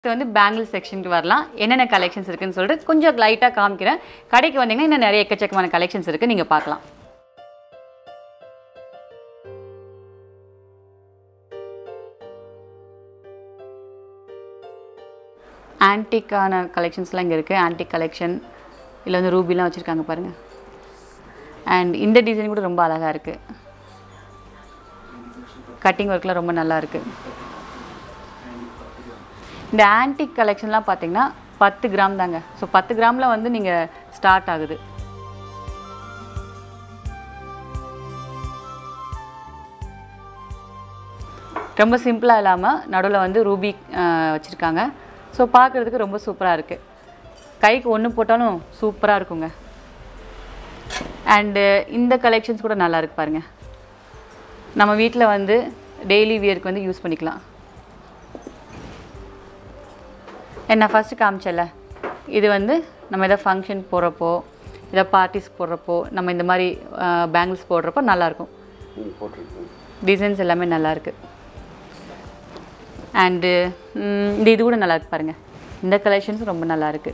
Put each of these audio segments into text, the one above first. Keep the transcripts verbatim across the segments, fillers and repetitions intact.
இது வந்து பேங்கிள் செக்ஷனுக்கு வரலாம். என்னென்ன கலெக்ஷன்ஸ் இருக்குன்னு சொல்லிட்டு கொஞ்சம் லைட்டாக காமிக்கிறேன். கடைக்கு வந்தீங்கன்னா இன்னும் நிறைய எக்கச்சக்கமான கலெக்ஷன்ஸ் இருக்குது, நீங்கள் பார்க்கலாம். ஆன்டிக்கான கலெக்ஷன்ஸ்லாம் இங்கே இருக்குது. ஆன்டிக் கலெக்ஷன் இல்லை வந்து ரூபிலாம் வச்சுருக்காங்க பாருங்கள். அண்ட் இந்த டிசைன் கூட ரொம்ப அழகாக இருக்குது. கட்டிங் ஒர்க்லாம் ரொம்ப நல்லா இருக்குது. இந்த ஆன்டிக் கலெக்ஷன்லாம் பார்த்தீங்கன்னா பத்து கிராம் தாங்க. ஸோ பத்து கிராமில் வந்து நீங்கள் ஸ்டார்ட் ஆகுது. ரொம்ப சிம்பிளாக இல்லாமல் நடுவில் வந்து ரூபி வச்சுருக்காங்க. ஸோ பார்க்குறதுக்கு ரொம்ப சூப்பராக இருக்குது. கைக்கு ஒன்று போட்டாலும் சூப்பராக இருக்குங்க. அண்டு இந்த கலெக்ஷன்ஸ் கூட நல்லா இருக்கு பாருங்கள். நம்ம வீட்டில் வந்து டெய்லி வியருக்கு வந்து யூஸ் பண்ணிக்கலாம். என்ன ஃபஸ்ட்டு காமிச்சல, இது வந்து நம்ம எதாவது ஃபங்க்ஷன் போடுறப்போ எதாவது பார்ட்டிஸ் போடுறப்போ நம்ம இந்த மாதிரி பேங்கிள்ஸ் போடுறப்போ நல்லாயிருக்கும். டிசைன்ஸ் எல்லாமே நல்லாயிருக்கு. அண்டு இந்த இது கூட நல்லா இருக்கு பாருங்கள். இந்த கலெக்ஷன்ஸும் ரொம்ப நல்லாயிருக்கு.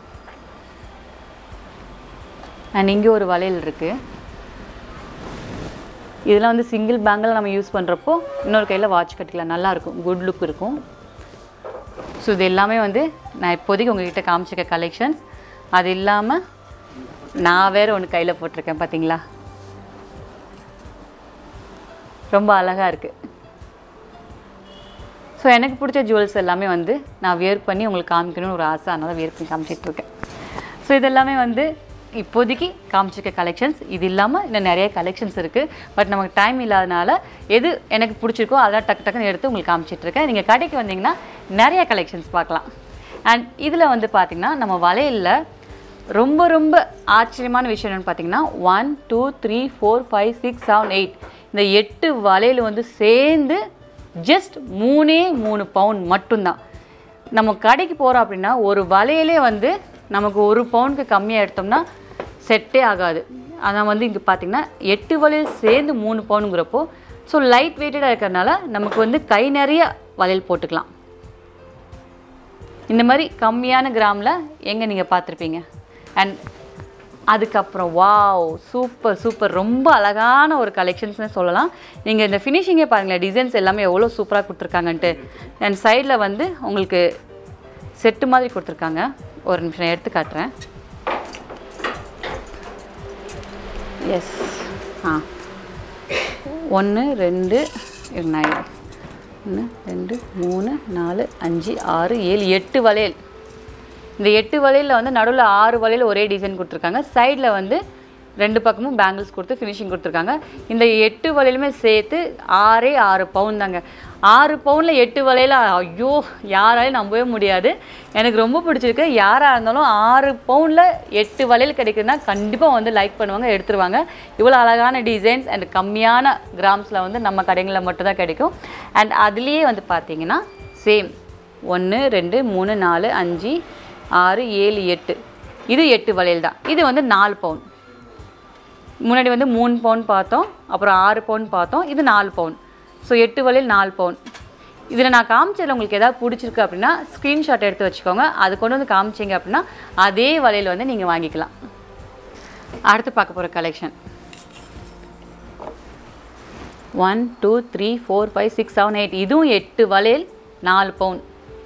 அண்ட் இங்கே ஒரு வளையல் இருக்குது. இதெல்லாம் வந்து சிங்கிள் பேங்கில் நம்ம யூஸ் பண்ணுறப்போ இன்னொரு கையில் வாட்ச் கட்டிக்கலாம். நல்லாயிருக்கும், குட் லுக் இருக்கும். ஸோ இது எல்லாமே வந்து நான் இப்போதைக்கு உங்கள்கிட்ட காமிச்சிருக்க கலெக்ஷன்ஸ். அது இல்லாமல் நான் வேறு ஒன்று கையில் போட்டிருக்கேன் பார்த்தீங்களா, ரொம்ப அழகாக இருக்குது. ஸோ எனக்கு பிடிச்ச ஜுவல்ஸ் எல்லாமே வந்து நான் வியர் பண்ணி உங்களுக்கு காமிக்கணும்னு ஒரு ஆசை, அதனால் வியர் பண்ணி காமிச்சிட்ருக்கேன். ஸோ இதெல்லாமே வந்து இப்போதைக்கு காமிச்சிருக்க கலெக்ஷன்ஸ். இது இல்லாமல் இன்னும் நிறைய கலெக்ஷன்ஸ் இருக்குது. பட் நமக்கு டைம் இல்லாதனால எது எனக்கு பிடிச்சிருக்கோ அதெல்லாம் டக்கு டக்குன்னு எடுத்து உங்களுக்கு காமிச்சிட்ருக்கேன். நீங்கள் கடைக்கு வந்தீங்கன்னா நிறைய கலெக்ஷன்ஸ் பார்க்கலாம். அண்ட் இதில் வந்து பார்த்திங்கன்னா நம்ம வளையலில் ரொம்ப ரொம்ப ஆச்சரியமான விஷயம் என்னென்னு பார்த்திங்கன்னா one two three four five six seven eight இந்த எட்டு வளையல் வந்து சேர்ந்து ஜஸ்ட் மூணே மூணு பவுன் மட்டும்தான். நம்ம கடைக்கு போகிறோம் அப்படின்னா ஒரு வளையலே வந்து நமக்கு ஒரு பவுனுக்கு கம்மியாக எடுத்தோம்னா செட்டே ஆகாது. அதான் வந்து இங்கே பார்த்திங்கன்னா எட்டு வளையல் சேர்ந்து மூணு பவுனுங்கிறப்போ ஸோ லைட் வெயிட்டடாக இருக்கிறதுனால நமக்கு வந்து கை நிறைய வளையல் போட்டுக்கலாம். இந்த மாதிரி கம்மியான கிராமில் எங்கே நீங்கள் பார்த்துருப்பீங்க. அண்ட் அதுக்கப்புறம் வாவ் சூப்பர் சூப்பர் ரொம்ப அழகான ஒரு கலெக்ஷன்ஸ்னு சொல்லலாம். நீங்கள் இந்த ஃபினிஷிங்கே பாருங்களேன், டிசைன்ஸ் எல்லாமே எவ்வளோ சூப்பராக கொடுத்துருக்காங்கன்ட்டு. அண்ட் சைடில் வந்து உங்களுக்கு செட்டு மாதிரி கொடுத்துருக்காங்க. ஒரு நிமிஷம் எடுத்து காட்டுறேன். எஸ் ஆ ஒன்று ரெண்டு ஒன்று ரெண்டு மூணு நாலு அஞ்சு ஆறு ஏழு எட்டு வளையல். இந்த எட்டு வளையலில் வந்து நடுவில் ஆறு வளையல் ஒரே டிசைன் கொடுத்துருக்காங்க. சைடில் வந்து ரெண்டு பக்கமும் பேங்கிள்ஸ் கொடுத்து ஃபினிஷிங் கொடுத்துருக்காங்க. இந்த எட்டு வளையலுமே சேர்த்து ஆறே ஆறு பவுன் தாங்க. ஆறு பவுனில் எட்டு வளையல் ஐயோ யாராலையும் நம்பவே முடியாது. எனக்கு ரொம்ப பிடிச்சிருக்கு. யாராக இருந்தாலும் ஆறு பவுனில் எட்டு வளையல் கிடைக்குதுன்னா கண்டிப்பாக வந்து லைக் பண்ணுவாங்க, எடுத்துருவாங்க. இவ்வளோ அழகான டிசைன்ஸ் அண்ட் கம்மியான கிராம்ஸில் வந்து நம்ம கடைகளில் மட்டும்தான் கிடைக்கும். அண்ட் அதுலேயே வந்து பார்த்திங்கன்னா சேம் ஒன்று ரெண்டு மூணு நாலு அஞ்சு ஆறு ஏழு எட்டு இது எட்டு வளையல் தான். இது வந்து நாலு பவுன். முன்னாடி வந்து மூணு பவுன் பார்த்தோம், அப்புறம் ஆறு பவுன் பார்த்தோம், இது நாலு பவுன். ஸோ எட்டு வளையல் நாலு பவுன். இதில் நான் காமிச்சதில் உங்களுக்கு எதாவது பிடிச்சிருக்கு அப்படின்னா ஸ்க்ரீன்ஷாட் எடுத்து வச்சுக்கோங்க. அது கொண்டு வந்து காமிச்சிங்க அப்படின்னா அதே வளையல் வந்து நீங்கள் வாங்கிக்கலாம். அடுத்து பார்க்க போகிற collection one two three four five six seven eight இதுவும் எட்டு வளையல் நாலு பவுன்.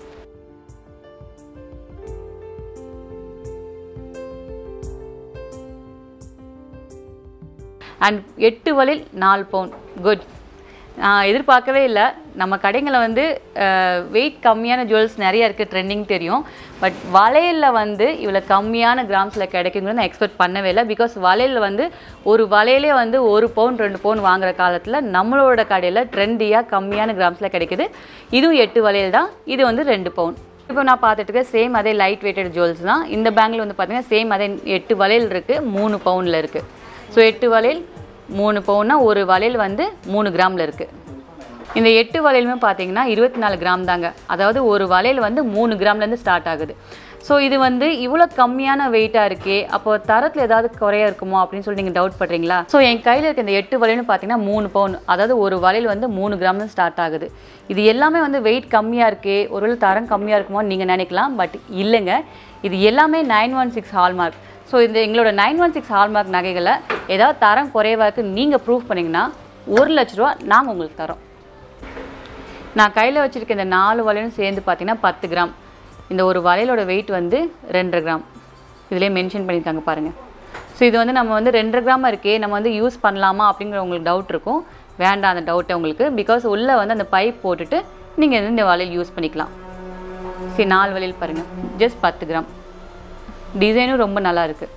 அண்ட் எட்டு வளையல் நாலு பவுன் குட். நான் எதிர்பார்க்கவே இல்லை. நம்ம கடைங்களில் வந்து வெயிட் கம்மியான ஜுவல்ஸ் நிறையா இருக்குது, ட்ரெண்டிங் தெரியும். பட் வளையலில் வந்து இவ்வளோ கம்மியான கிராம்ஸில் கிடைக்குங்கிறது நான் எக்ஸ்பெக்ட் பண்ணவே இல்லை. பிகாஸ் வளையலில் வந்து ஒரு வளையலே வந்து ஒரு பவுன் ரெண்டு பவுன் வாங்குகிற காலத்தில் நம்மளோட கடையில் ட்ரெண்டியாக கம்மியான கிராம்ஸில் கிடைக்குது. இதுவும் எட்டு வளையல் தான். இது வந்து ரெண்டு பவுன். இப்போ நான் பார்த்துட்டு இருக்க சேம் அதே லைட் வெயிட்டட் ஜுவல்ஸ் தான். இந்த பேங்கில் வந்து பார்த்திங்கன்னா சேம் அதே எட்டு வளையல் இருக்குது, மூணு பவுனில் இருக்குது. ஸோ எட்டு வளையல் மூணு பவுன்னா ஒரு வளையல் வந்து மூணு கிராமில் இருக்குது. இந்த எட்டு வளையலுமே பார்த்தீங்கன்னா இருபத்தி நாலு கிராம் தாங்க. அதாவது ஒரு வளையல் வந்து மூணு கிராம்லேருந்து ஸ்டார்ட் ஆகுது. ஸோ இது வந்து இவ்வளோ கம்மியான வெயிட்டாக இருக்கே, அப்போ தரத்தில் ஏதாவது குறையா இருக்குமோ அப்படின்னு சொல்லி நீங்கள் டவுட் பண்ணுறீங்களா? ஸோ என் கையில் இருக்க இந்த எட்டு வளையல்னு பார்த்தீங்கன்னா மூணு பவுன், அதாவது ஒரு வளையல் வந்து மூணு கிராம்னு ஸ்டார்ட் ஆகுது. இது எல்லாமே வந்து வெயிட் கம்மியாக இருக்கே, ஒருவேளை தரம் கம்மியாக இருக்குமோன்னு நீங்கள் நினைக்கலாம். பட் இல்லைங்க, இது எல்லாமே nine one six hallmark. So இந்த எங்களோட நைன் ஒன் சிக்ஸ் ஹால்மார்க் நகைகளை ஏதாவது தரம் குறைவாக இருக்குது நீங்கள் ப்ரூவ் பண்ணிங்கன்னா ஒரு லட்ச ரூபா நாங்கள் உங்களுக்கு தரோம். நான் கையில் வச்சுருக்க இந்த நாலு வளையலும் சேர்ந்து பார்த்தீங்கன்னா பத்து கிராம். இந்த ஒரு வளையலோட வெயிட் வந்து ரெண்டரை கிராம். இதிலே மென்ஷன் பண்ணியிருக்காங்க பாருங்கள். ஸோ இது வந்து நம்ம வந்து ரெண்டரை கிராமாக இருக்கே, நம்ம வந்து யூஸ் பண்ணலாமா அப்படிங்கிற உங்களுக்கு டவுட் இருக்கும். வேண்டாம் அந்த டவுட்டை உங்களுக்கு, பிகாஸ் உள்ளே வந்து அந்த பைப் போட்டுட்டு நீங்கள் வந்து இந்த வளையல் யூஸ் பண்ணிக்கலாம். சரி, நாலு வளையல் பாருங்கள், ஜஸ்ட் பத்து கிராம். டிசைனும் ரொம்ப நல்லா இருக்குது.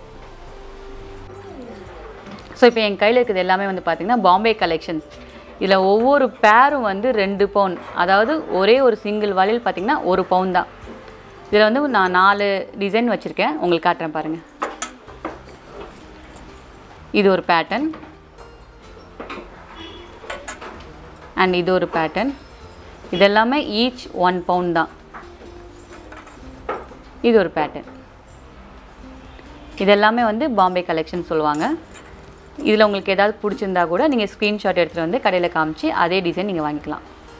ஸோ இப்போ என் கையில் இருக்கிறது எல்லாமே வந்து பார்த்திங்கன்னா பாம்பே கலெக்ஷன்ஸ். இதில் ஒவ்வொரு பேரும் வந்து ரெண்டு பவுன், அதாவது ஒரே ஒரு சிங்கிள் வளையல் பார்த்திங்கன்னா ஒரு பவுன் தான். இதில் வந்து நான் நாலு டிசைன் வச்சுருக்கேன், உங்களுக்கு காட்டுறேன் பாருங்கள். இது ஒரு பேட்டர்ன், அண்ட் இது ஒரு பேட்டர்ன். இதெல்லாமே ஈச் ஒன் பவுண்ட் தான். இது ஒரு பேட்டர்ன். இதெல்லாமே வந்து பாம்பே கலெக்ஷன் சொல்லுவாங்க. இதில் உங்களுக்கு ஏதாவது பிடிச்சிருந்தா கூட நீங்கள் ஸ்க்ரீன்ஷாட் எடுத்துகிட்டு வந்து கடையில் காமிச்சு அதே டிசைன் நீங்கள் வாங்கிக்கலாம்.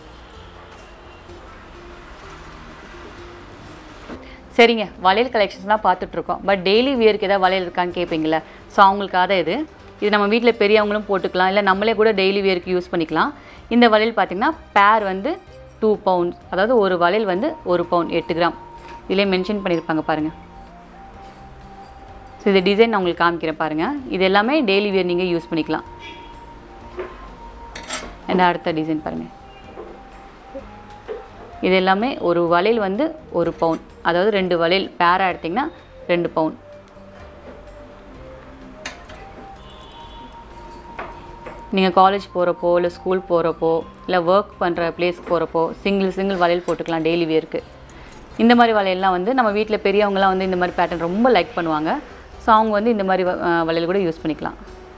சரிங்க, வளையல் கலெக்ஷன்ஸ்லாம் பார்த்துட்ருக்கோம். பட் டெய்லி வியருக்கு ஏதாவது வளையல் இருக்கான்னு கேட்பீங்களே, ஸோ அவங்களுக்காக தான் இது. இது நம்ம வீட்டில் பெரியவங்களும் போட்டுக்கலாம், இல்லை நம்மளே கூட டெய்லி வியருக்கு யூஸ் பண்ணிக்கலாம். இந்த வளையல் பார்த்திங்கன்னா பேர் வந்து டூ பவுண்ட்ஸ், அதாவது ஒரு வளையல் வந்து ஒரு பவுண்ட் எட்டு கிராம். இதிலே மென்ஷன் பண்ணியிருப்பாங்க பாருங்கள். ஸோ இந்த டிசைன் நான் உங்களுக்கு காமிக்கிறேன் பாருங்கள். இது எல்லாமே டெய்லி வியர் நீங்கள் யூஸ் பண்ணிக்கலாம். அண்ட் அடுத்த டிசைன் பாருங்கள். இது எல்லாமே ஒரு வளையல் வந்து ஒரு பவுன், அதாவது ரெண்டு வளையல் பேராக எடுத்திங்கன்னா ரெண்டு பவுன். நீங்கள் காலேஜ் போகிறப்போ, இல்லை ஸ்கூல் போகிறப்போ, இல்லை ஒர்க் பண்ணுற பிளேஸ்க்கு போகிறப்போ சிங்கிள் சிங்கிள் வளையல் போட்டுக்கலாம் டெய்லி வியருக்கு. இந்த மாதிரி வளையல்லாம் வந்து நம்ம வீட்டில் பெரியவங்களாம் வந்து இந்த மாதிரி பேட்டர்ன் ரொம்ப லைக் பண்ணுவாங்க. ஸோ அவங்க வந்து இந்த மாதிரி வளையல் கூட யூஸ் பண்ணிக்கலாம்.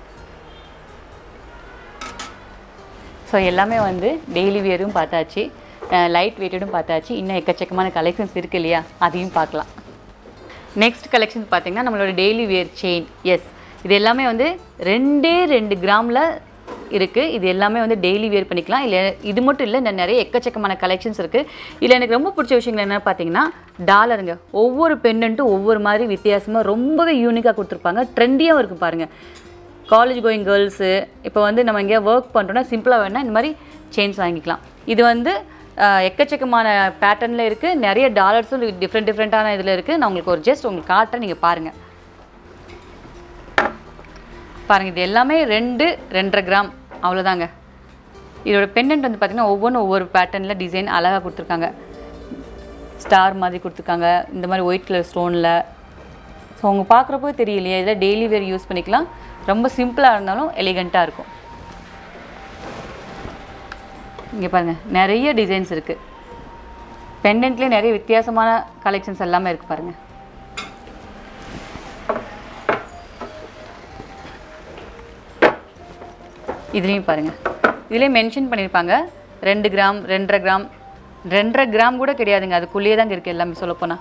ஸோ எல்லாமே வந்து டெய்லி வியரும் பார்த்தாச்சு, லைட் வெயிட்டடும் பார்த்தாச்சு. இன்னும் எக்கச்சக்கமான கலெக்ஷன்ஸ் இருக்குது இல்லையா, அதையும் பார்க்கலாம். நெக்ஸ்ட் கலெக்ஷன்ஸ் பார்த்திங்கன்னா நம்மளோட டெய்லி வியர் செயின். எஸ், இது எல்லாமே வந்து ரெண்டே ரெண்டு கிராமில் இருக்குது. இது எல்லாமே வந்து டெய்லி வியர் பண்ணிக்கலாம். இல்லை இது மட்டும் இல்லை, இன்னும் நிறைய எக்கச்சக்கமான கலெக்ஷன்ஸ் இருக்குது. இதில் எனக்கு ரொம்ப பிடிச்ச விஷயங்கள் என்ன பார்த்தீங்கன்னா டாலருங்க. ஒவ்வொரு பெண்டன்ட்டும் ஒவ்வொரு மாதிரி வித்தியாசமாக ரொம்பவே யூனிக்காக கொடுத்துருப்பாங்க. ட்ரெண்டியாகவும் இருக்குது பாருங்கள். காலேஜ் கோயிங் கேர்ள்ஸு இப்போ வந்து நம்ம எங்கேயா ஒர்க் பண்ணுறோன்னா சிம்பிளாக வேணால் இந்த மாதிரி செயின்ஸ் வாங்கிக்கலாம். இது வந்து எக்கச்சக்கமான பேட்டர்னில் இருக்குது. நிறைய டாலர்ஸும் டிஃப்ரெண்ட் டிஃப்ரெண்ட்டான இதில் இருக்குது. நான் உங்களுக்கு ஒரு ஜஸ்ட் உங்களுக்கு காட்டுறேன், நீங்கள் பாருங்கள் பாருங்கள். இது எல்லாமே ரெண்டு ரெண்டரை கிராம் அவ்வளோதாங்க. இதோட பெண்டன்ட் வந்து பார்த்திங்கன்னா ஒவ்வொன்றும் ஒவ்வொரு பேட்டர்னில் டிசைன் அழகாக கொடுத்துருக்காங்க. ஸ்டார் மாதிரி கொடுத்துருக்காங்க, இந்த மாதிரி ஒயிட் கலர் ஸ்டோனில். ஸோ அவங்க பார்க்குறப்போ தெரியலையே, இதில் டெய்லி வேர் யூஸ் பண்ணிக்கலாம். ரொம்ப சிம்பிளாக இருந்தாலும் எலிகண்ட்டாக இருக்கும். இங்கே பாருங்கள், நிறைய டிசைன்ஸ் இருக்குது. பெண்டன்ட்லேயே நிறைய வித்தியாசமான கலெக்ஷன்ஸ் எல்லாமே இருக்குது பாருங்கள். இதுலேயும் பாருங்கள், இதுலேயே மென்ஷன் பண்ணியிருப்பாங்க ரெண்டு கிராம் ரெண்டரை கிராம் ரெண்டரை கிராம் கூட கிடையாதுங்க, அதுக்குள்ளேயே தாங்க இருக்குது எல்லாமே சொல்லப்போனால்.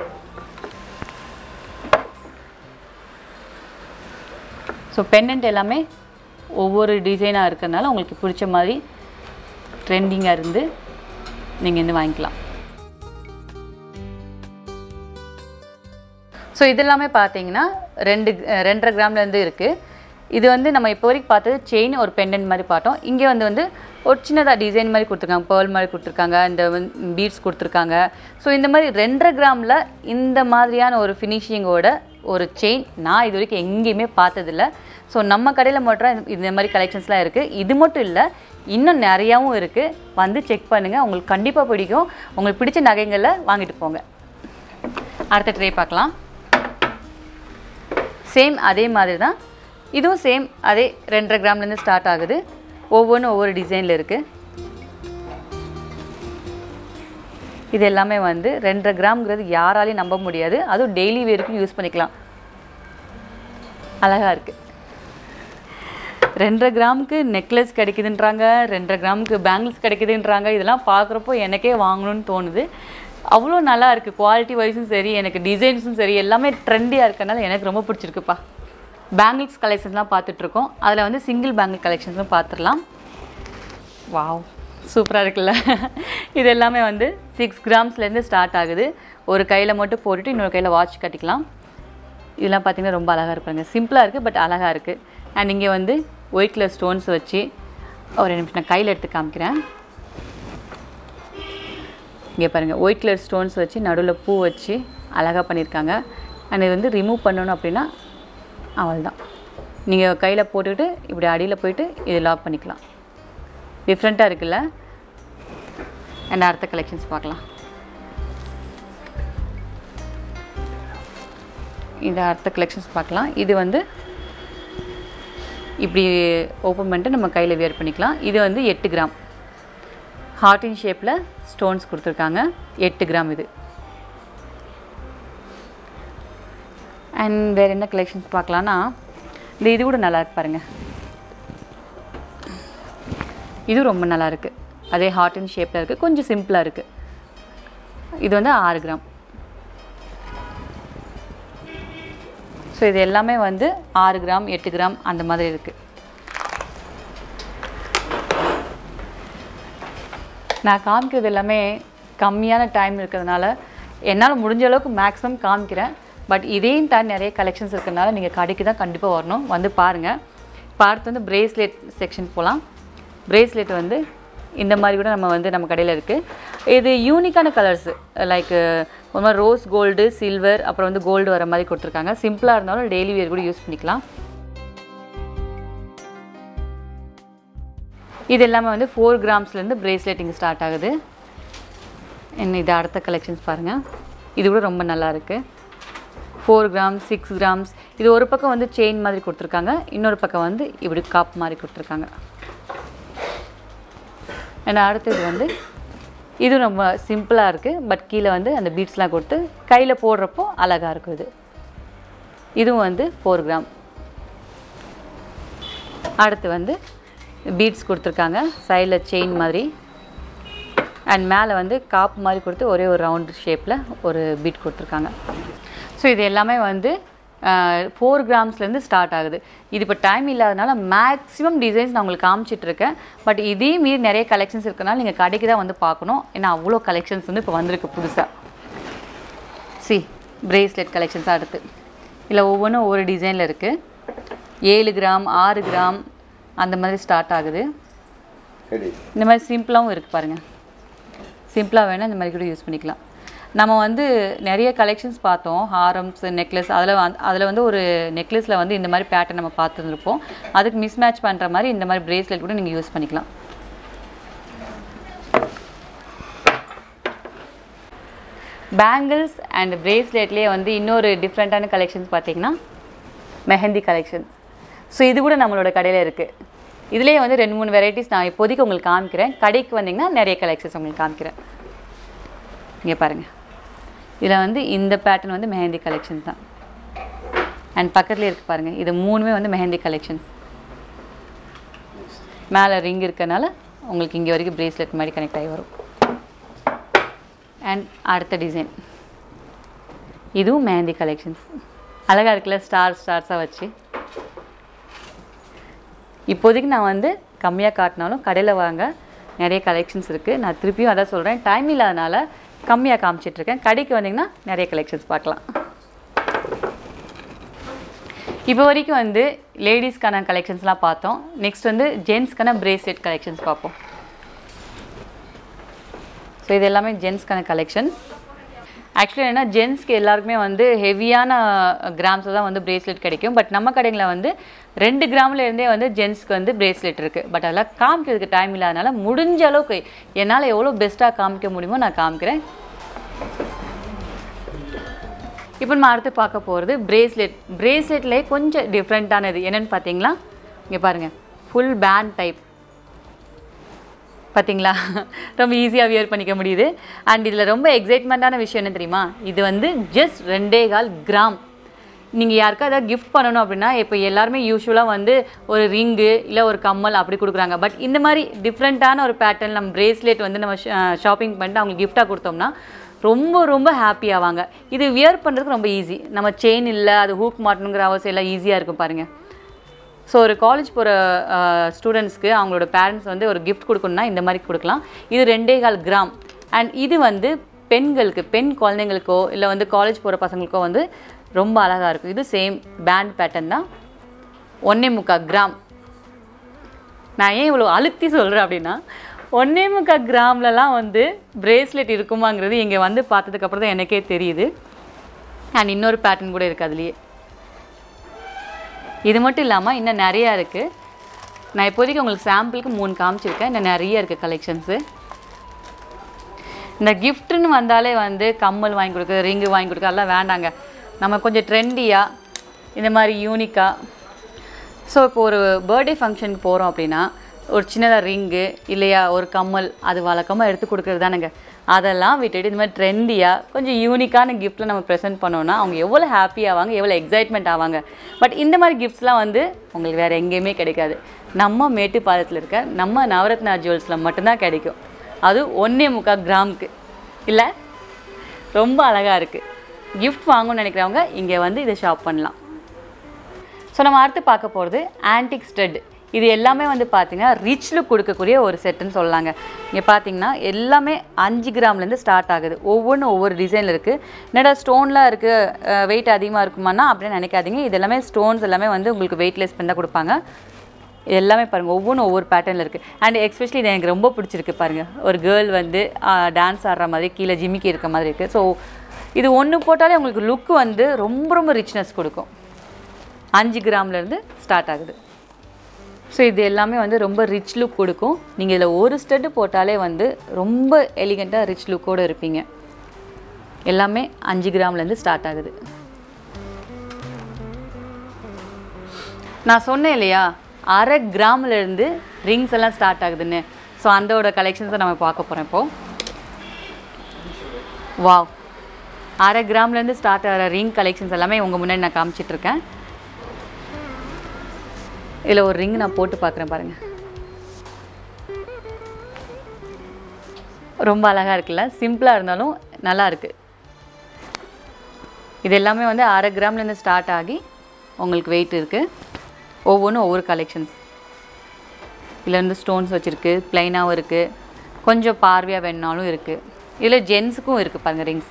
ஸோ பெண்டன்ட் எல்லாமே ஒவ்வொரு டிசைனாக இருக்கிறதுனால உங்களுக்கு பிடிச்ச மாதிரி ட்ரெண்டிங்காக இருந்து நீங்கள் வந்து வாங்கிக்கலாம். ஸோ இதெல்லாமே பார்த்தீங்கன்னா ரெண்டு ரெண்டரை கிராம்லேருந்து இருக்குது. இது வந்து நம்ம இப்போ வரைக்கும் பார்த்தது செயின் ஒரு பெண்டன்ட் மாதிரி பார்த்தோம். இங்கே வந்து வந்து ஒரு சின்னதாக டிசைன் மாதிரி கொடுத்துருக்காங்க, பேர்ல் மாதிரி கொடுத்துருக்காங்க, இந்த பீட்ஸ் கொடுத்துருக்காங்க. ஸோ இந்த மாதிரி ரெண்டரை கிராமில் இந்த மாதிரியான ஒரு ஃபினிஷிங்கோட ஒரு செயின் நான் இது வரைக்கும் எங்கேயுமே பார்த்ததில்ல. ஸோ நம்ம கடையில் மட்டும் இந்த மாதிரி கலெக்ஷன்ஸ்லாம் இருக்குது. இது மட்டும் இல்லை, இன்னும் நிறையாவும் இருக்குது. வந்து செக் பண்ணுங்கள், உங்களுக்கு கண்டிப்பாக பிடிக்கும். உங்களுக்கு பிடிச்ச நகைங்களை வாங்கிட்டு போங்க. அடுத்த ட்ரே பார்க்கலாம். சேம் அதே மாதிரி தான் இதுவும், சேம் அதே ரெண்டரை கிராம்லேருந்து ஸ்டார்ட் ஆகுது. ஒவ்வொன்றும் ஒவ்வொரு டிசைனில் இருக்குது. இது எல்லாமே வந்து ரெண்டரை கிராம்ங்கிறது யாராலையும் நம்ப முடியாது. அதுவும் டெய்லி வேருக்கு யூஸ் பண்ணிக்கலாம். அழகாக இருக்குது. ரெண்டரை கிராமுக்கு நெக்லஸ் கிடைக்குதுன்றாங்க, ரெண்டரை கிராமுக்கு பேங்கிள்ஸ் கிடைக்குதுன்றாங்க. இதெல்லாம் பார்க்குறப்போ எனக்கே வாங்கணும்னு தோணுது. அவ்வளோ நல்லா இருக்குது. குவாலிட்டி வைஸும் சரி, எனக்கு டிசைன்ஸும் சரி எல்லாமே ட்ரெண்டியாக இருக்கனால எனக்கு ரொம்ப பிடிச்சிருக்குப்பா. பேங்கிள்ஸ் கலெக்ஷன்ஸ்லாம் பார்த்துட்ருக்கோம். அதில் வந்து சிங்கிள் பேங்கிள் கலெக்ஷன்ஸும் பார்த்துடலாம். வாவ், சூப்பராக இருக்குல்ல. இது எல்லாமே வந்து சிக்ஸ் கிராம்ஸ்லேருந்து ஸ்டார்ட் ஆகுது. ஒரு கையில் மட்டும் போட்டுட்டு இன்னொரு கையில் வாட்ச் கட்டிக்கலாம். இதெல்லாம் பார்த்திங்கன்னா ரொம்ப அழகாக இருப்பாங்க. சிம்பிளாக இருக்குது, பட் அழகாக இருக்குது. அண்ட் இங்கே வந்து ஒயிட் கலர் ஸ்டோன்ஸ் வச்சு ஒரு நிமிஷம் நான் கையில் எடுத்து காமிக்கிறேன். இங்கே பாருங்கள், ஒயிட் கலர் ஸ்டோன்ஸ் வச்சு நடுவில் பூ வச்சு அழகாக பண்ணியிருக்காங்க. அண்ட் இது வந்து ரிமூவ் பண்ணணும் அப்படின்னா அவள் தான் நீங்கள் கையில் போட்டுக்கிட்டு இப்படி அடியில் போயிட்டு இது லாக் பண்ணிக்கலாம். டிஃப்ரெண்ட்டாக இருக்குல்ல. அண்ட் அடுத்த கலெக்ஷன்ஸ் பார்க்கலாம். இந்த அடுத்த கலெக்ஷன்ஸ் பார்க்கலாம். இது வந்து இப்படி ஓப்பன் பண்ணிட்டு நம்ம கையில் வியர் பண்ணிக்கலாம். இது வந்து எட்டு கிராம் ஹார்ட்டின் ஷேப்பில் ஸ்டோன்ஸ் கொடுத்துருக்காங்க. எட்டு கிராம் இது. அண்ட் வேறு என்ன கலெக்ஷன்ஸ் பார்க்கலான்னா, இந்த இது கூட நல்லா இருக்கு பாருங்கள். இது ரொம்ப நல்லா இருக்குது. அதே ஹார்ட்டின் ஷேப்பில் இருக்குது, கொஞ்சம் சிம்பிளாக இருக்குது. இது வந்து ஆறு கிராம். ஸோ இது எல்லாமே வந்து ஆறு கிராம் எட்டு கிராம் அந்த மாதிரி இருக்குது. நான் காமிக்கிறது எல்லாமே கம்மியான டைம் இருக்கிறதுனால என்னால் முடிஞ்ச அளவுக்கு மேக்ஸிமம் காமிக்கிறேன். பட் இதையும் தாண்டி நிறைய கலெக்ஷன்ஸ் இருக்கிறதுனால நீங்கள் கடைக்கு தான் கண்டிப்பாக வரணும், வந்து பாருங்கள். பார்த்து வந்து பிரேஸ்லெட் செக்ஷன் போகலாம். பிரேஸ்லெட் வந்து இந்த மாதிரி கூட நம்ம வந்து நம்ம கடையில் இருக்குது. இது யூனிக்கான கலர்ஸு, லைக் ஒரு மாதிரி ரோஸ் கோல்டு, சில்வர், அப்புறம் வந்து கோல்டு வர மாதிரி கொடுத்துருக்காங்க. சிம்பிளாக இருந்தாலும் டெய்லி வேர் கூட யூஸ் பண்ணிக்கலாம். இது எல்லாமே வந்து ஃபோர் கிராம்ஸ்லேருந்து பிரேஸ்லெட் இங்கே ஸ்டார்ட் ஆகுது. என்ன இது அடுத்த கலெக்ஷன்ஸ் பாருங்கள். இது கூட ரொம்ப நல்லா இருக்குது. Four grams six grams. இது ஒரு பக்கம் வந்து செயின் மாதிரி கொடுத்துருக்காங்க, இன்னொரு பக்கம் வந்து இப்படி காப் மாதிரி கொடுத்துருக்காங்க. ஏன்னா அடுத்தது வந்து இது ரொம்ப சிம்பிளாக இருக்குது, பட் கீழே வந்து அந்த பீட்ஸ்லாம் கொடுத்து கையில் போடுறப்போ அழகாக இருக்கும். இது இதுவும் வந்து ஃபோர் கிராம். அடுத்து வந்து பீட்ஸ் கொடுத்துருக்காங்க, சைடில் செயின் மாதிரி. அண்ட் மேலே வந்து காப் மாதிரி கொடுத்து ஒரே ஒரு ரவுண்ட் ஷேப்பில் ஒரு பீட் கொடுத்துருக்காங்க. ஸோ இது எல்லாமே வந்து ஃபோர் கிராம்ஸ்லேருந்து ஸ்டார்ட் ஆகுது. இது இப்போ டைம் இல்லாதனால மேக்ஸிமம் டிசைன்ஸ் நான் உங்களுக்கு காமிச்சிட்ருக்கேன். பட் இதே மீறி நிறைய கலெக்ஷன்ஸ் இருக்கிறனால நீங்கள் கடைக்கு தான் வந்து பார்க்கணும். ஏன்னா அவ்வளோ கலெக்ஷன்ஸ் வந்து இப்போ வந்திருக்கு புதுசாக. சி பிரேஸ்லெட் கலெக்ஷன்ஸாக அடுத்து இல்லை ஒவ்வொன்றும் ஒவ்வொரு டிசைனில் இருக்குது. ஏழு கிராம் ஆறு கிராம் அந்த மாதிரி ஸ்டார்ட் ஆகுது. இந்த மாதிரி சிம்பிளாகவும் இருக்குது பாருங்கள். சிம்பிளாக வேணால் இந்த மாதிரி கூட யூஸ் பண்ணிக்கலாம். நம்ம வந்து நிறைய கலெக்ஷன்ஸ் பார்த்தோம், ஹாரம்ஸ், நெக்லஸ். அதில் அதில் வந்து ஒரு நெக்லஸில் வந்து இந்த மாதிரி பேட்டர்ன் நம்ம பார்த்துருந்துருப்போம். அதுக்கு மிஸ் மேட்ச் பண்ணுற மாதிரி இந்த மாதிரி பிரேஸ்லெட் கூட நீங்கள் யூஸ் பண்ணிக்கலாம். பேங்கிள்ஸ் அண்ட் பிரேஸ்லெட்லேயே வந்து இன்னொரு டிஃப்ரெண்ட்டான கலெக்ஷன்ஸ் பார்த்திங்கன்னா மெஹந்தி கலெக்ஷன்ஸ். ஸோ இது கூட நம்மளோட கடையில் இருக்குது. இதுலேயே வந்து ரெண்டு மூணு வெரைட்டிஸ் நான் இப்போதைக்கு உங்களுக்கு காமிக்கிறேன். கடைக்கு வந்தீங்கன்னா நிறைய கலெக்ஷன்ஸ் உங்களுக்கு காமிக்கிறேன். இங்கே பாருங்கள், இதில் வந்து இந்த பேட்டர்ன் வந்து மெஹந்தி கலெக்ஷன்ஸ் தான். அண்ட் பக்கத்துலேயே இருக்குது பாருங்கள், இது மூணுமே வந்து மெஹந்தி கலெக்ஷன்ஸ். மேலே ரிங் இருக்கனால உங்களுக்கு இங்கே வரைக்கும் பிரேஸ்லெட் மாதிரி கனெக்ட் ஆகி வரும். அண்ட் அடுத்த டிசைன் இதுவும் மெஹந்தி கலெக்ஷன்ஸ். அழகாக இருக்குல்ல, ஸ்டார் ஸ்டார்ஸாக வச்சு. இப்போதைக்கு நான் வந்து கம்மியாக காட்டினாலும் கடையில் வாங்க நிறைய கலெக்ஷன்ஸ் இருக்குது. நான் திருப்பியும் அதான் சொல்கிறேன், டைம் இல்லாதனால கம்மியாக காமிச்சிட்ருக்கேன். கடைக்கு வந்தீங்கன்னா நிறைய கலெக்ஷன்ஸ் பார்க்கலாம். இப்போ வரைக்கும் வந்து லேடிஸ்க்கான கலெக்ஷன்ஸ்லாம் பார்த்தோம். நெக்ஸ்ட் வந்து ஜென்ஸ்க்கான பிரேஸ்லெட் கலெக்ஷன்ஸ் பார்ப்போம். ஸோ இது எல்லாமே ஜென்ஸ்க்கான கலெக்ஷன். ஆக்சுவலி என்ன, ஜென்ஸ்க்கு எல்லாருக்குமே வந்து ஹெவியான கிராம்ஸில் தான் வந்து பிரேஸ்லெட் கிடைக்கும். பட் நம்ம கடைகளில் வந்து ரெண்டு கிராம்லேருந்தே வந்து ஜென்ஸ்க்கு வந்து பிரேஸ்லெட் இருக்குது. பட் அதெல்லாம் காமிக்கிறதுக்கு டைம் இல்லாதனால முடிஞ்ச அளவுக்கு என்னால் எவ்வளோ பெஸ்ட்டாக காமிக்க முடியுமோ நான் காமிக்கிறேன். இப்போ நம்ம அடுத்து பார்க்க போகிறது பிரேஸ்லெட். பிரேஸ்லெட்லேயே கொஞ்சம் டிஃப்ரெண்ட்டானது என்னென்னு பார்த்தீங்களா, இங்கே பாருங்கள், ஃபுல் பேண்ட் டைப். பார்த்தீங்களா, ரொம்ப ஈஸியாக வியர் பண்ணிக்க முடியுது. அண்ட் இதில் ரொம்ப எக்ஸைட்மெண்ட்டான விஷயம் என்ன தெரியுமா, இது வந்து ஜஸ்ட் ரெண்டே கால் கிராம். நீங்கள் யாருக்கா ஏதாவது கிஃப்ட் பண்ணணும் அப்படின்னா, இப்போ எல்லாருமே யூஸ்வலாக வந்து ஒரு ரிங்கு இல்லை ஒரு கம்மல் அப்படி கொடுக்குறாங்க. பட் இந்த மாதிரி டிஃப்ரெண்ட்டான ஒரு பேட்டர்ன் நம்ம பிரேஸ்லெட் வந்து நம்ம ஷாப்பிங் பண்ணிட்டு அவங்களுக்கு கிஃப்டாக கொடுத்தோம்னா ரொம்ப ரொம்ப ஹாப்பி ஆவாங்க. இது வியர் பண்ணுறதுக்கு ரொம்ப ஈஸி. நம்ம செயின் இல்லை, அது ஹூக் மாட்டணுங்கிற அவசியம் எல்லாம் ஈஸியாக இருக்கும் பாருங்கள். ஸோ ஒரு காலேஜ் போகிற ஸ்டூடெண்ட்ஸ்க்கு அவங்களோட பேரண்ட்ஸ் வந்து ஒரு கிஃப்ட் கொடுக்கணுன்னா இந்த மாதிரி கொடுக்கலாம். இது ரெண்டே கால் கிராம். அண்ட் இது வந்து பெண்களுக்கு, பெண் குழந்தைங்களுக்கோ இல்லை வந்து காலேஜ் போகிற பசங்களுக்கோ வந்து ரொம்ப அழகாக இருக்கும். இது சேம் பேண்ட் பேட்டர்ன் தான். ஒன்றே முக்கால் கிராம். நான் ஏன் இவ்வளோ அழுத்தி சொல்கிறேன் அப்படின்னா, ஒன்றே முக்கால் கிராம்லலாம் வந்து பிரேஸ்லெட் இருக்குமாங்கிறது இங்கே வந்து பார்த்ததுக்கப்புறம் தான் எனக்கே தெரியுது. அண்ட் இன்னொரு பேட்டர்ன் கூட இருக்குது அதுலேயே. இது மட்டும் இல்லாமல் இன்னும் நிறையா இருக்குது. நான் இப்போதைக்கு உங்களுக்கு சாம்பிளுக்கு மூணு காமிச்சிருக்கேன். இன்னும் நிறைய இருக்குது கலெக்ஷன்ஸு. இந்த கிஃப்ட்டுன்னு வந்தாலே வந்து கம்மல் வாங்கி கொடுக்க, ரிங்கு வாங்கி கொடுக்க அதெல்லாம் வேண்டாங்க. நம்ம கொஞ்சம் ட்ரெண்டியாக இந்த மாதிரி யூனிக்காக. ஸோ இப்போ ஒரு பர்த்டே ஃபங்க்ஷனுக்கு போகிறோம் அப்படின்னா ஒரு சின்னதாக ரிங்கு இல்லையா ஒரு கம்மல் அது வழக்கமாக எடுத்து கொடுக்குறது தானுங்க. அதெல்லாம் விட்டுட்டு இந்த மாதிரி ட்ரெண்டியாக கொஞ்சம் யூனிக்கான கிஃப்ட்டில் நம்ம ப்ரெசென்ட் பண்ணோன்னா அவங்க எவ்வளோ ஹாப்பி ஆவாங்க, எவ்வளோ எக்ஸைட்மெண்ட் ஆவாங்க. பட் இந்த மாதிரி கிஃப்ட்ஸ்லாம் வந்து உங்களுக்கு வேறு எங்கேயுமே கிடைக்காது. நம்ம மேட்டுப்பாளையத்தில் இருக்க நம்ம நவரத்னா ஜுவல்ஸில் மட்டும்தான் கிடைக்கும். அது ஒன்றே முக்கால் கிராமுக்கு. இல்லை, ரொம்ப அழகாக இருக்குது. கிஃப்ட் வாங்கணும்னு நினைக்கிறவங்க இங்கே வந்து இதை ஷாப் பண்ணலாம். ஸோ நம்ம அடுத்து பார்க்க போகிறது ஆன்டிக் ஸ்டட். இது எல்லாமே வந்து பார்த்திங்கன்னா ரிச் லுக் கொடுக்கக்கூடிய ஒரு செட்டுன்னு சொல்லலாங்க. இங்கே பார்த்திங்கன்னா எல்லாமே அஞ்சு கிராம்லேருந்து ஸ்டார்ட் ஆகுது. ஒவ்வொன்றும் ஒவ்வொரு டிசைனில் இருக்குது. என்னடா ஸ்டோன்லாம் இருக்குது, வெயிட் அதிகமாக இருக்குமானா அப்படின்னு நினைக்காதீங்க. இது எல்லாமே ஸ்டோன்ஸ் எல்லாமே வந்து உங்களுக்கு வெயிட்லெஸ் பண்ணி தான் கொடுப்பாங்க. இது எல்லாமே பாருங்கள் ஒவ்வொன்றும் ஒவ்வொரு பேட்டர்னில் இருக்குது. அண்ட் எக்ஸ்பெஷலி இது எனக்கு ரொம்ப பிடிச்சிருக்கு பாருங்கள். ஒரு கேர்ள் வந்து டான்ஸ் ஆடுற மாதிரி கீழே ஜிமிக்கி இருக்க மாதிரி இருக்குது. ஸோ இது ஒன்று போட்டாலே உங்களுக்கு லுக்கு வந்து ரொம்ப ரொம்ப ரிச்னஸ் கொடுக்கும். அஞ்சு கிராம்லேருந்து ஸ்டார்ட் ஆகுது. ஸோ இது எல்லாமே வந்து ரொம்ப ரிச் லுக் கொடுக்கும். நீங்கள் இதில் ஒரு ஸ்டெட்டு போட்டாலே வந்து ரொம்ப எலிகண்ட்டாக ரிச் லுக்கோடு இருப்பீங்க. எல்லாமே அஞ்சு கிராம்லேருந்து ஸ்டார்ட் ஆகுது. நான் சொன்னேன் இல்லையா அரை கிராம்லேருந்து ரிங்ஸ் எல்லாம் ஸ்டார்ட் ஆகுதுன்னு. ஸோ அந்தோட கலெக்ஷன்ஸை நம்ம பார்க்க போகிறோம் இப்போது. வாவ், அரை கிராம்லேருந்து ஸ்டார்ட் ஆகிற ரிங் கலெக்ஷன்ஸ் எல்லாமே உங்கள் முன்னாடி நான் காமிச்சிட்ருக்கேன். இதில் ஒரு ரிங் நான் போட்டு பார்க்குறேன் பாருங்கள். ரொம்ப அழகாக இருக்குல்ல, சிம்பிளாக இருந்தாலும் நல்லா இருக்குது. இது எல்லாமே வந்து அரை கிராம்லேருந்து ஸ்டார்ட் ஆகி உங்களுக்கு வெயிட் இருக்குது. ஒவ்வொன்றும் ஒவ்வொரு கலெக்ஷன்ஸ். இதில் வந்து ஸ்டோன்ஸ் வச்சுருக்கு, ப்ளைனாகவும் இருக்குது, கொஞ்சம் பார்வையாக வேணுனாலும் இருக்குது. இதில் ஜென்ஸுக்கும் இருக்குது பாருங்கள் ரிங்ஸ்.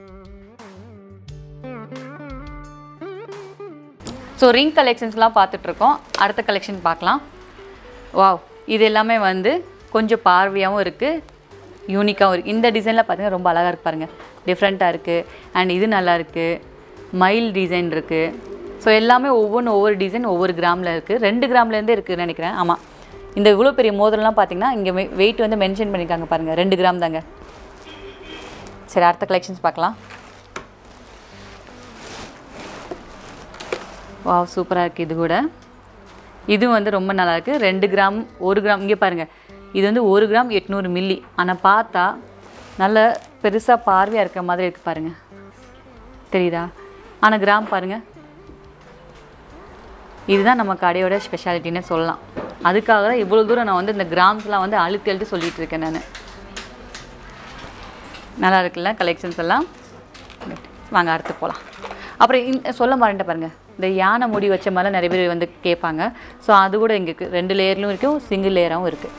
ஸோ ரிங் கலெக்ஷன்ஸ்லாம் பார்த்துட்ருக்கோம். அடுத்த கலெக்ஷன் பார்க்கலாம். வாவ், இது எல்லாமே வந்து கொஞ்சம் பார்வையாகவும் இருக்குது, யூனிக்காகவும் இருக்குது. இந்த டிசைனில் பார்த்தீங்கன்னா ரொம்ப அழகாக இருக்குது பாருங்கள், டிஃப்ரெண்ட்டாக இருக்குது. அண்ட் இது நல்லா இருக்குது, மைல் டிசைன் இருக்குது. ஸோ எல்லாமே ஒவ்வொன்றும் ஒவ்வொரு டிசைன் ஒவ்வொரு கிராமில் இருக்குது. ரெண்டு கிராம்லேருந்தே இருக்குதுன்னு நினைக்கிறேன். ஆமாம், இந்த இவ்வளோ பெரிய மோதிரம்லாம் பார்த்தீங்கன்னா இங்கே வெயிட் வந்து மென்ஷன் பண்ணியிருக்காங்க பாருங்கள், ரெண்டு கிராம் தாங்க. சரி, அடுத்த கலெக்ஷன்ஸ் பார்க்கலாம். வாவ், சூப்பராக இருக்குது. இது கூட இதுவும் வந்து ரொம்ப நல்லாயிருக்கு. ரெண்டு கிராம் ஒரு கிராம். இங்கே பாருங்கள், இது வந்து ஒரு கிராம் எட்நூறு மில்லி. ஆனால் பார்த்தா நல்ல பெருசாக பார்வையாக இருக்கிற மாதிரி இருக்குது பாருங்கள், தெரியுதா? ஆனால் கிராம் பாருங்கள், இதுதான் நம்ம கடையோட ஸ்பெஷாலிட்டின்னு சொல்லலாம். அதுக்காக தான் இவ்வளோ தூரம் நான் வந்து இந்த கிராம்ஸ்லாம் வந்து அழுத்தி அழுத்தி சொல்லிகிட்டு இருக்கேன் நான். நல்லா இருக்குல்ல கலெக்ஷன்ஸ் எல்லாம். வாங்க அடுத்து போகலாம். அப்புறம் இந்த சொல்ல மாட்டேன் பாருங்கள், இந்த யானை முடி வச்ச மாதிரிலாம் நிறைய பேர் வந்து கேட்பாங்க. ஸோ அது கூட இங்கே இருக்குது. ரெண்டு லேயர்லையும் இருக்கும், சிங்கிள் லேயராகவும் இருக்குது.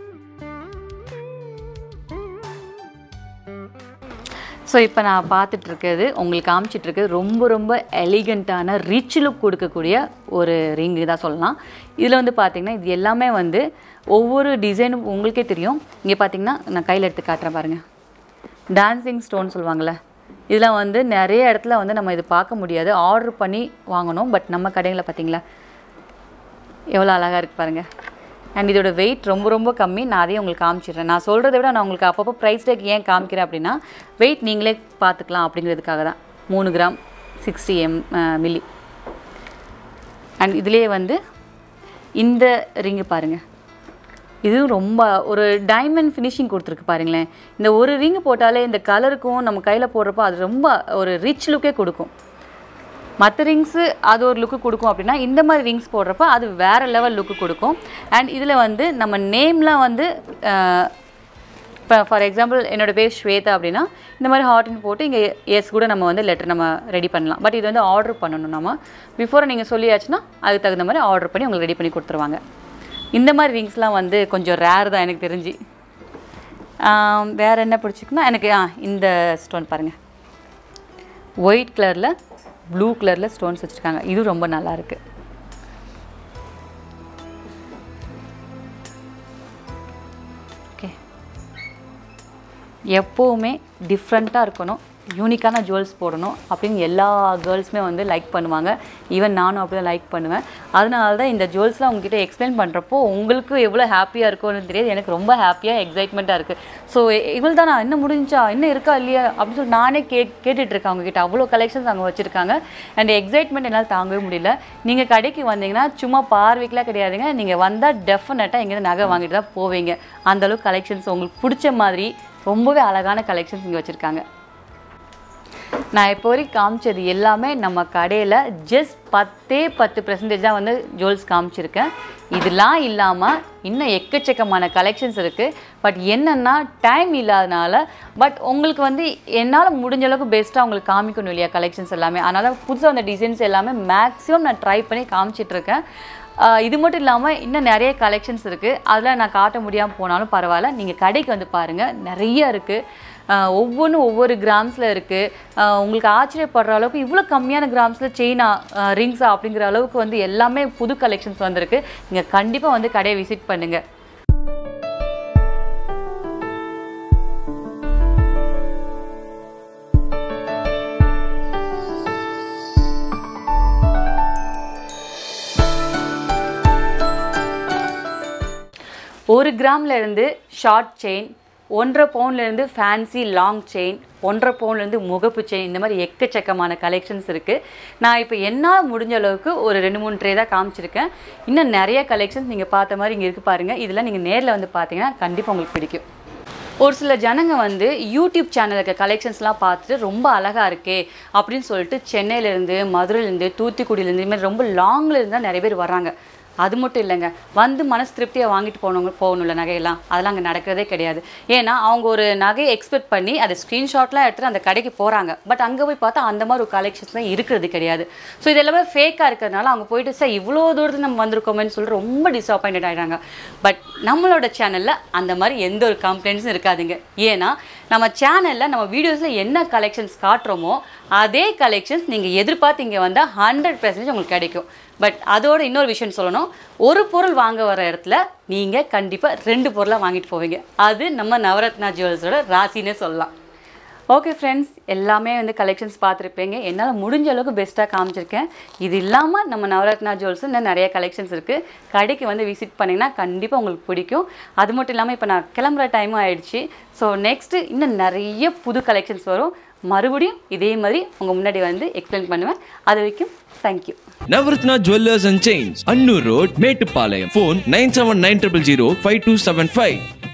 ஸோ இப்போ நான் பார்த்துட்ருக்கிறது உங்களுக்கு காமிச்சிட்ருக்கிறது ரொம்ப ரொம்ப எலிகண்ட்டான ரிச் லுக் கொடுக்கக்கூடிய ஒரு ரிங்கு தான் சொல்லலாம். இதில் வந்து பார்த்திங்கன்னா இது எல்லாமே வந்து ஒவ்வொரு டிசைனும் உங்களுக்கே தெரியும். இங்கே பார்த்திங்கன்னா நான் கையில் எடுத்து காட்டுறேன் பாருங்கள், டான்ஸிங் ஸ்டோன் சொல்லுவாங்கள்ல, இதெல்லாம் வந்து நிறைய இடத்துல வந்து நம்ம இது பார்க்க முடியாது, ஆர்டர் பண்ணி வாங்கணும். பட் நம்ம கடைகளில் பார்த்திங்களா எவ்வளோ அழகாக இருக்குது பாருங்கள். அண்ட் இதோட வெயிட் ரொம்ப ரொம்ப கம்மி. நான் அதையும் உங்களுக்கு காமிச்சிடுறேன். நான் சொல்கிறத விட நான் உங்களுக்கு அப்பப்போ ப்ரைஸ் டேக் ஏன் காமிக்கிறேன் அப்படின்னா, வெயிட் நீங்களே பார்த்துக்கலாம் அப்படிங்கிறதுக்காக தான். மூணு gram sixty M milli. And இதுலேயே வந்து இந்த ரிங்கு பாருங்கள், இதுவும் ரொம்ப ஒரு டைமண்ட் ஃபினிஷிங் கொடுத்துருக்கு பாருங்களேன். இந்த ஒரு ரிங்கு போட்டாலே இந்த கலருக்கும் நம்ம கையில் போடுறப்போ அது ரொம்ப ஒரு ரிச் லுக்கே கொடுக்கும். மற்ற ரிங்ஸு அது ஒரு லுக்கு கொடுக்கும் அப்படின்னா, இந்த மாதிரி ரிங்ஸ் போடுறப்ப அது வேறு லெவல் லுக்கு கொடுக்கும். அண்ட் இதில் வந்து நம்ம நேம்லாம் வந்து இப்போ ஃபார் எக்ஸாம்பிள் என்னோட பேர் ஸ்வேதா அப்படின்னா இந்த மாதிரி ஹார்ட்னு போட்டு இங்கே எஸ் கூட நம்ம வந்து லெட்டர் நம்ம ரெடி பண்ணலாம். பட் இது வந்து ஆர்டர் பண்ணணும். நம்ம பிஃபோர் நீங்கள் சொல்லியாச்சுன்னா அதுக்கு தகுந்த மாதிரி ஆர்டர் பண்ணி உங்களுக்கு ரெடி பண்ணி கொடுத்துருவாங்க. இந்த மாதிரி ரிங்ஸ்லாம் வந்து கொஞ்சம் ரேர் தான் எனக்கு தெரிஞ்சு. வேறு என்ன பிடிச்சிக்குன்னா எனக்கு ஆ இந்த ஸ்டோன் பாருங்கள், ஒயிட் கலரில் ப்ளூ கலரில் ஸ்டோன்ஸ் வச்சுருக்காங்க. இது ரொம்ப நல்லாயிருக்கு. ஓகே, எப்போவுமே டிஃப்ரெண்ட்டாக இருக்கணும், யூனிக்கான ஜுவல்ஸ் போடணும் அப்படின்னு எல்லா கேர்ள்ஸுமே வந்து லைக் பண்ணுவாங்க. ஈவன் நானும் அப்படி தான் லைக் பண்ணுவேன். அதனால தான் இந்த ஜுவல்ஸ்லாம் உங்ககிட்ட எக்ஸ்பிளைன் பண்ணுறப்போ உங்களுக்கு எவ்வளோ ஹாப்பியாக இருக்கும்னு தெரியாது, எனக்கு ரொம்ப ஹாப்பியாக எக்ஸைட்மெண்ட்டாக இருக்குது. ஸோ இவ்வளோ தான், நான் இன்னும் முடிஞ்சா இன்னும் இருக்கா இல்லையா அப்படின்னு சொல்லி நானே கே கேட்டுட்ருக்கேன் அவங்ககிட்ட. அவ்வளோ கலெக்ஷன்ஸ் அங்கே வச்சுருக்காங்க. அண்ட் எக்ஸைட்மெண்ட் என்னால் தாங்கவே முடியல. நீங்கள் கடைக்கு வந்தீங்கன்னா சும்மா பார்வைக்கெலாம் கிடையாதுங்க, நீங்கள் வந்தால் டெஃபினட்டாக எங்கேருந்து நகை வாங்கிட்டு தான் போவீங்க. அந்தளவுக்கு கலெக்ஷன்ஸ் உங்களுக்கு பிடிச்ச மாதிரி ரொம்பவே அழகான கலெக்ஷன்ஸ் இங்கே வச்சுருக்காங்க. நான் இப்போ வரைக்கும் காமிச்சது எல்லாமே நம்ம கடையில் ஜஸ்ட் பத்தே பத்து பர்சன்டேஜ் தான் வந்து ஜுவல்ஸ் காமிச்சிருக்கேன். இதெல்லாம் இல்லாமல் இன்னும் எக்கச்சக்கமான கலெக்ஷன்ஸ் இருக்குது. பட் என்னென்னா டைம் இல்லாதனால, பட் உங்களுக்கு வந்து என்னால் முடிஞ்ச அளவுக்கு பெஸ்ட்டாக உங்களுக்கு காமிக்கணும் இல்லையா கலெக்ஷன்ஸ் எல்லாமே. அதனால் புதுசாக அந்த டிசைன்ஸ் எல்லாமே மேக்ஸிமம் நான் ட்ரை பண்ணி காமிச்சிட்ருக்கேன். இது மட்டும் இல்லாமல் இன்னும் நிறைய கலெக்ஷன்ஸ் இருக்குது. அதில் நான் காட்ட முடியாமல் போனாலும் பரவாயில்ல, நீங்கள் கடைக்கு வந்து பாருங்கள், நிறைய இருக்குது. ஒவ்வொன்றும் ஒவ்வொரு கிராம்ஸில் இருக்குது. உங்களுக்கு ஆச்சரியப்படுற அளவுக்கு இவ்வளோ கம்மியான கிராம்ஸில் செயினா ரிங்ஸா அப்படிங்கிற அளவுக்கு வந்து எல்லாமே புது கலெக்ஷன்ஸ் வந்திருக்கு. நீங்கள் கண்டிப்பாக வந்து கடையை விசிட் பண்ணுங்கள். ஒரு கிராம்லேருந்து ஷார்ட் செயின், ஒன்றரை பவுன்லேருந்து ஃபேன்சி லாங் செயின், ஒன்றரை பவுன்லேருந்து முகப்பு செயின், இந்த மாதிரி எக்கச்சக்கமான கலெக்ஷன்ஸ் இருக்குது. நான் இப்போ என்னால் முடிஞ்ச அளவுக்கு ஒரு ரெண்டு மூணு ட்ரே தான் காமிச்சிருக்கேன். இன்னும் நிறைய கலெக்ஷன்ஸ் நீங்கள் பார்த்த மாதிரி இங்கே இருக்குது பாருங்கள். இதெல்லாம் நீங்கள் நேரில் வந்து பார்த்தீங்கன்னா கண்டிப்பாக உங்களுக்கு பிடிக்கும். ஒரு சில ஜனங்க வந்து யூடியூப் சேனலுக்கு கலெக்ஷன்ஸ்லாம் பார்த்துட்டு ரொம்ப அழகாக இருக்கே அப்படின்னு சொல்லிட்டு சென்னையிலேருந்து, மதுரையிலேருந்து, தூத்துக்குடியிலேருந்து, இதுமாதிரி ரொம்ப லாங்கில் இருந்தால் நிறைய பேர் வராங்க. அது மட்டும் இல்லைங்க, வந்து மனசு திருப்தியாக வாங்கிட்டு போனவங்க போகணும்ல நகையெல்லாம், அதெல்லாம் அங்கே நடக்கிறதே கிடையாது. ஏன்னா அவங்க ஒரு நகையை எக்ஸ்பெக்ட் பண்ணி அதை ஸ்க்ரீன்ஷாட்லாம் எடுத்துகிட்டு அந்த கடைக்கு போகிறாங்க. பட் அங்கே போய் பார்த்தா அந்த மாதிரி ஒரு கலெக்ஷன்ஸ்லாம் இருக்கிறது கிடையாது. ஸோ இது எல்லாமே ஃபேக்காக இருக்கிறதுனால அவங்க போயிட்டு சார் இவ்வளோ தூரத்தில் நம்ம வந்திருக்கோமேன்னு சொல்லிட்டு ரொம்ப டிஸப்பாயின்ட் ஆகிடுறாங்க. பட் நம்மளோட சேனலில் அந்த மாதிரி எந்த ஒரு கம்ப்ளைண்ட்ஸும் இருக்காதுங்க. ஏன்னா நம்ம சேனலில் நம்ம வீடியோஸில் என்ன கலெக்ஷன்ஸ் காட்டுறோமோ அதே கலெக்ஷன்ஸ் நீங்கள் எதிர்பார்த்து இங்கே வந்தால் ஹண்ட்ரட் பர்சன்டேஜ் உங்களுக்கு கிடைக்கும். பட் அதோட இன்னொரு விஷயம் சொல்லணும், ஒரு பொருள் வாங்க வர இடத்துல நீங்கள் கண்டிப்பாக ரெண்டு பொருளாக வாங்கிட்டு போவீங்க. அது நம்ம நவரத்னா ஜுவல்ஸோட ராசினே சொல்லலாம். ஓகே ஃப்ரெண்ட்ஸ், எல்லாமே வந்து கலெக்ஷன்ஸ் பார்த்துருப்பீங்க. என்னால் முடிஞ்ச அளவுக்கு பெஸ்ட்டாக காமிச்சிருக்கேன். இது இல்லாமல் நம்ம நவரத்னா ஜுவல்ஸ் இன்னும் நிறைய கலெக்ஷன்ஸ் இருக்குது. கடைக்கு வந்து விசிட் பண்ணிங்கன்னா கண்டிப்பாக உங்களுக்கு பிடிக்கும். அது மட்டும் இல்லாமல் இப்போ நான் கிளம்புற டைமும் ஆயிடுச்சு. ஸோ நெக்ஸ்ட்டு இன்னும் நிறைய புது கலெக்ஷன்ஸ் வரும். மறுபடியும் இதே மாதிரி உங்கள் முன்னாடி வந்து எக்ஸ்பிளைன் பண்ணுவேன். அது வரைக்கும் thank you. Navratna Jewellers and Chains, Annur Road, Mettupalayam. Phone nine seven nine zero zero five two seven five.